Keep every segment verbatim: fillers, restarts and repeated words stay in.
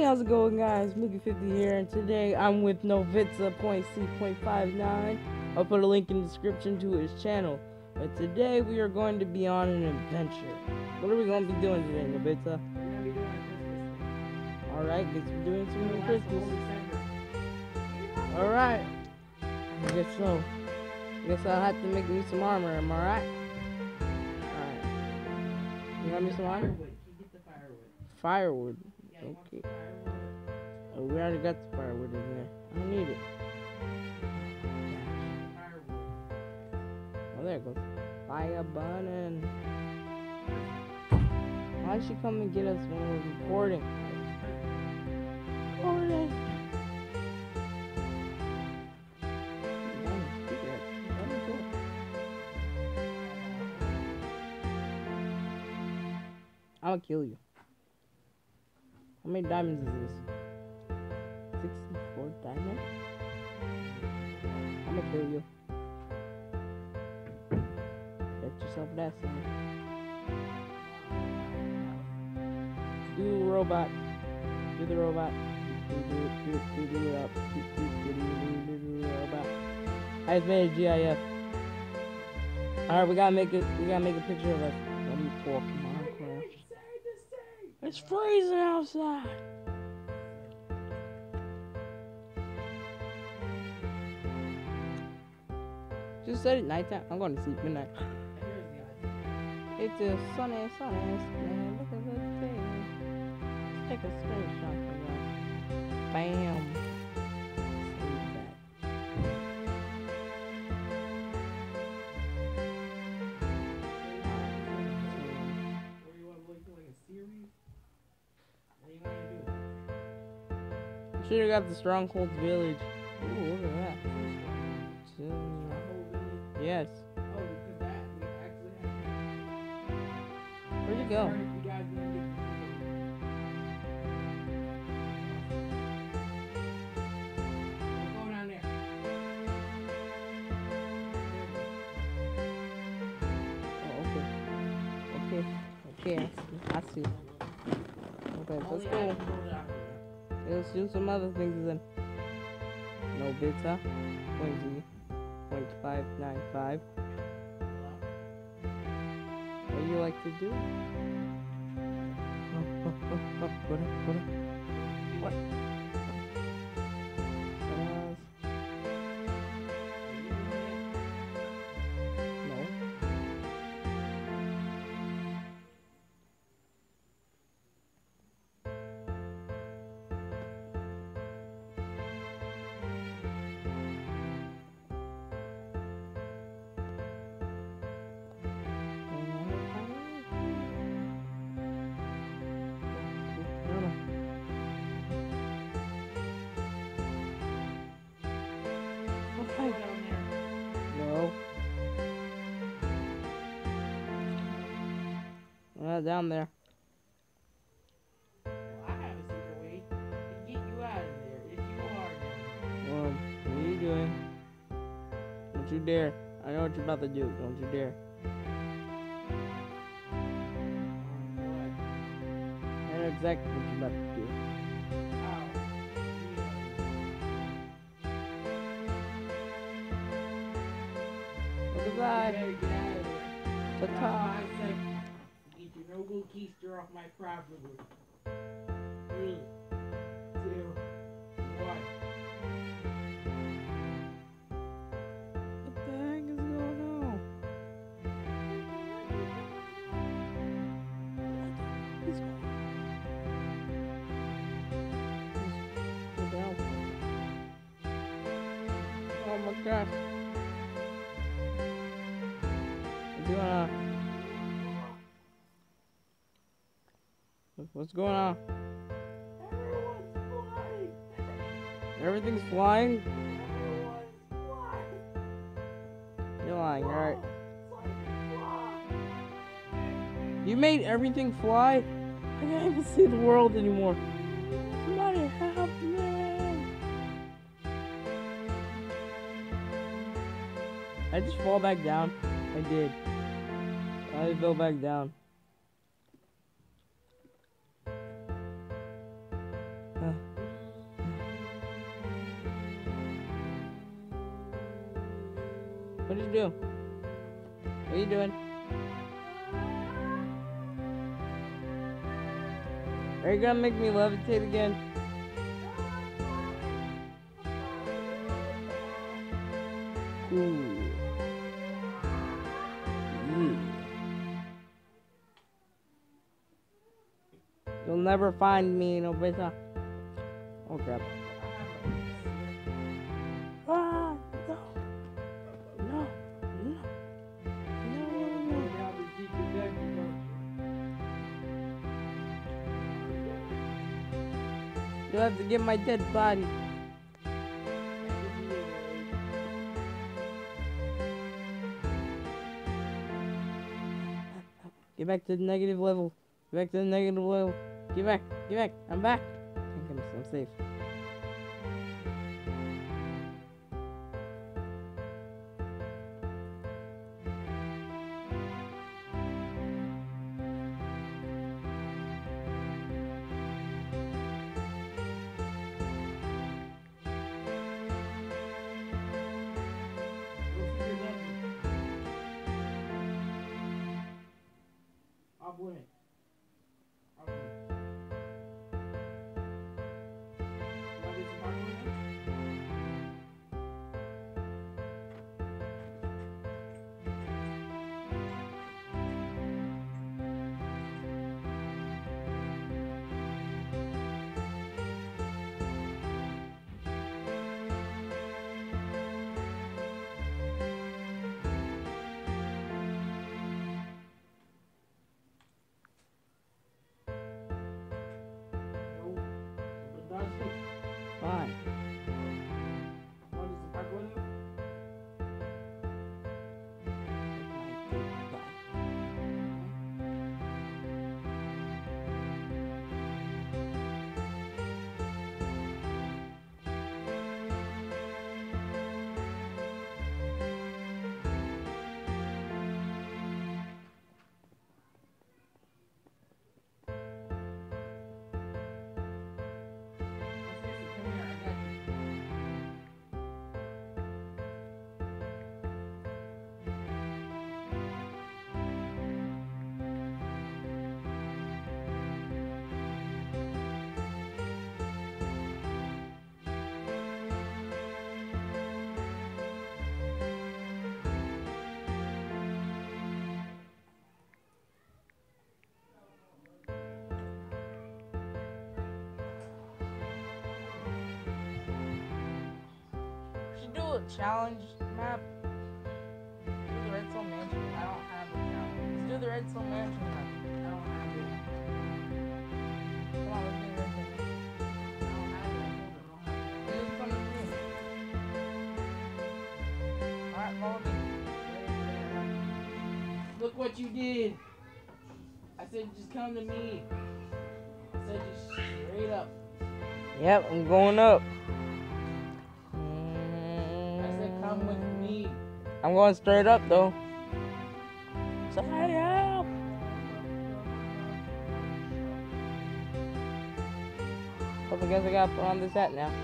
how's it going, guys? Moogie fifty here, and today I'm with Novitza point C point five nine. I'll put a link in the description to his channel. But today we are going to be on an adventure. What are we going to be doing today, Novitza? We're gonna be doing a Christmas thing. Alright, guess we're doing some It'll more last Christmas. the whole December. Alright. I guess so. I guess I'll have to make me some armor, am I right? Alright. You got me some armor? Firewood. You get the firewood. Firewood. Yeah, you want Okay. some firewood? Oh, we already got the firewood in there. I don't need it. Firewood. Oh, there it goes. Fire burning. Why'd she come and get us when we're recording? Recording. I'm gonna kill you. How many diamonds is this? sixty-four diamonds? I'm gonna kill you. Bet yourself that, son. Do the robot. Do the robot. Do do do do do do up. Do do do do do do robot. I just made a G I F. Alright, we gotta make it. We gotta make a picture of us. Let me talk. Come on, Claire. It's freezing outside. Just said it nighttime. I'm going to sleep midnight. It's a sunny, sunny, man. Look at that thing. Let's take a screenshot of that. Bam. Save that. Or you want to look like a series? What do you want to do? Should have got the Strongholds Village. Ooh, look at that. So, Stronghold Village? yes. Oh, because that we actually have. Where'd you go? Sorry if you guys didn't get to see it. We'll go down there. Oh, okay. Okay. Okay, I see. I see. Okay, let's Only I go. can go down there. Let's do some other things then. No beta. Point Z. Point five nine five. What do you like to do? What? Uh, no. Go down there. No. Uh, down there. Well, I have a secret way to get you out of there if you are down there. Um, what are you doing? Don't you dare. I know what you're about to do. Don't you dare. I know exactly what you're about to do. Look at that. Get out of there. Ta-ta. Five seconds. Get your noble keister off my property. Three, two, one. What the heck is going on? What is going on? Go down. Oh my gosh. What's going on? What's going on? Everyone's flying. Everything's flying? Everyone's flying. You're lying, alright. It's like flying. You made everything fly? I can't even see the world anymore. Somebody help me! I just fall back down. I did. I fell back down. What'd you do? What are you doing? Are you gonna make me levitate again? Ooh. Yeah. You'll never find me, Nobita. Oh crap. Ah, no. No. No. No. You'll have to get my dead body. Get back to the negative level. Get back to the negative level. Get back. Get back. I'm back. I think I'm, I'm safe. I'll win it. I'll win it. Want to do some parkour now? Fine. Want to do some parkour now? Should do a challenge map. Do the Redstone Mansion. I don't have a challenge. Let's do the Redstone Mansion map. I don't have it. Come on, let's do the Redstone Mansion. I don't have it. I told her I don't have it. This is fun to do. Alright, follow me. Look what you did. I said just come to me. I said just straight up. Yep, I'm going up. I said come with me. I'm going straight up though. Somebody help! Hope I guess I gotta put on this hat now.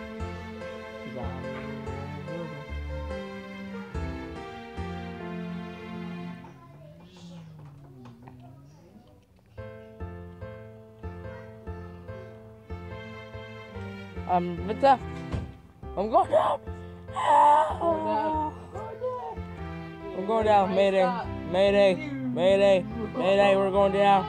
Um, Vita, I'm going down. Go down. I'm going down. Mayday, Mayday, Mayday, Mayday. We're going down.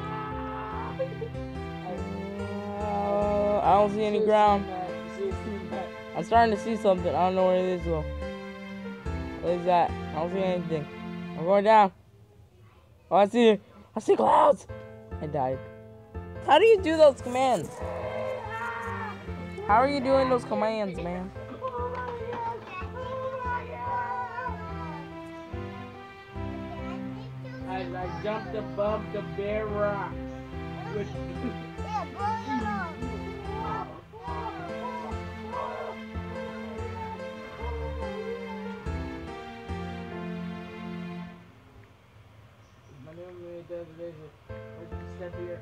Uh, I don't see any ground. I'm starting to see something. I don't know what it is though. What is that? I don't see anything. I'm going down. Oh, I see. I see clouds. I died. How do you do those commands? How are you doing those commands, man? As I jumped above the bare rock. With my name does vision. Let's step here.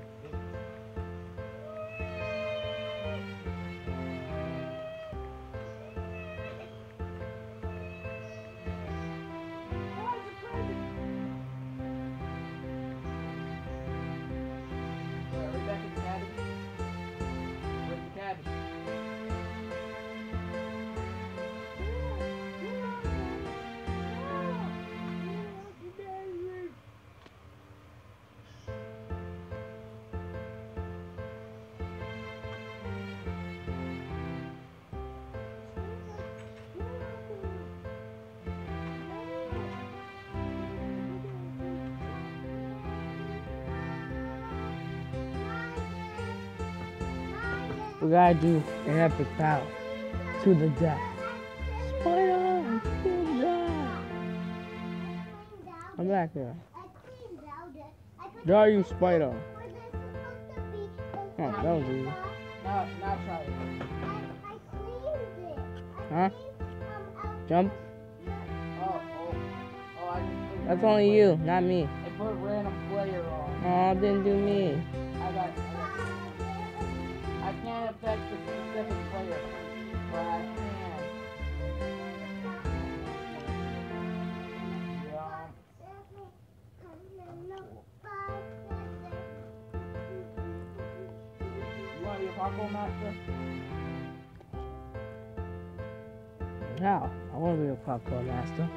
We gotta do an epic battle to the death. Spider! To the death! I'm back here. There you, Spider. Oh, that was easy. Now, now try it. Huh? Jump? Oh, oh, oh, I just put That's random only player. you, not me. I put random player on. Oh, didn't do me. I got. I can't affect the specific player, but I can. Yeah. You want your parkour master? How? I want to be a popcorn master.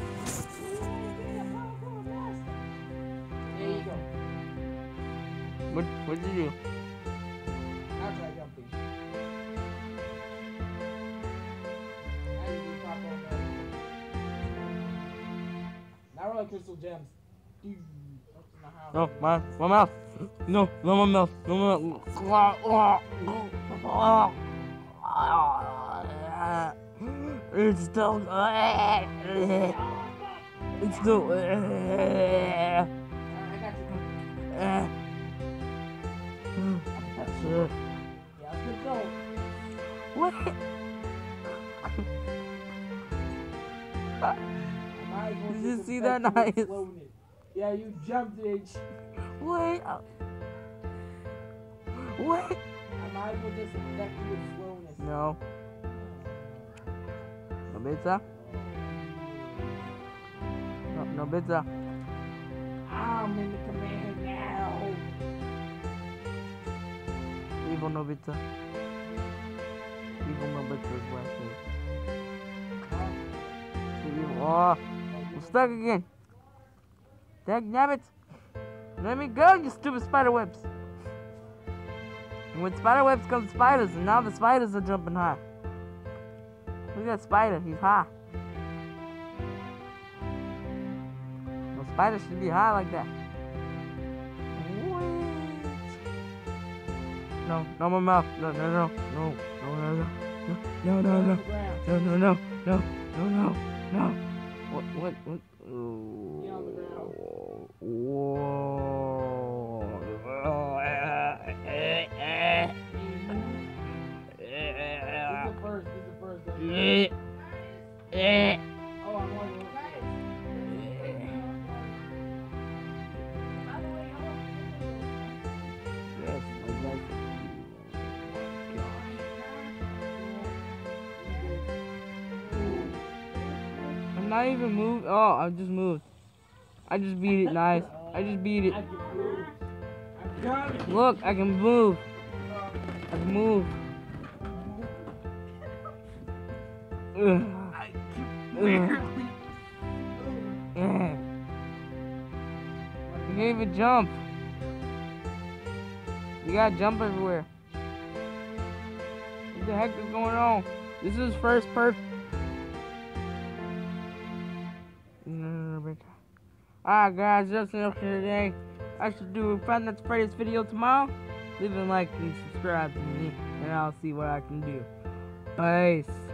There you go. What? What did you do? I'll try jumping. Now you do parkour master. Now we're like crystal gems. Dude, up in the house. No, my my mouth. No, no, my mouth. No, my mouth. It's still. It's still. Alright, I got you. Shit. Yeah, let's go. What? I might as well Did you just see affect that? you with Nice. slowness. Yeah, you jumped it. Wait. uh, What? I might as well just affect you with slowness. No. No pizza. No, no pizza. I'm in the command now. Evil no pizza. Evil no pizza is last name. Huh? Evil. Oh, I'm stuck again. Dagnabbit. Let me go, you stupid spider webs. And with spider webs come spiders, and now the spiders are jumping high. Look at that spider, he's high. No spider should be high like that. Wait. No, no, my mouth. No, no, no, no, no, no, no, no, no, no, no, no, no, no, no, no, no. What, what, what? Get on the ground. Whoa. This is the first, this is the first. Guys. Eh, eh. Oh, I'm on the Yes, my God. I'm not even moved. Oh, I just moved. I just beat it, nice. I just beat it. I can move. I'm coming. Look, I can move. I can move. Ugh. I can Ugh. barely. Ugh. You can't even jump. You gotta jump everywhere. What the heck is going on? This is first perfect. Alright guys, that's enough for today. I should do a Five Nights at Freddy's video tomorrow. Leave a like and subscribe to me, and I'll see what I can do. Peace.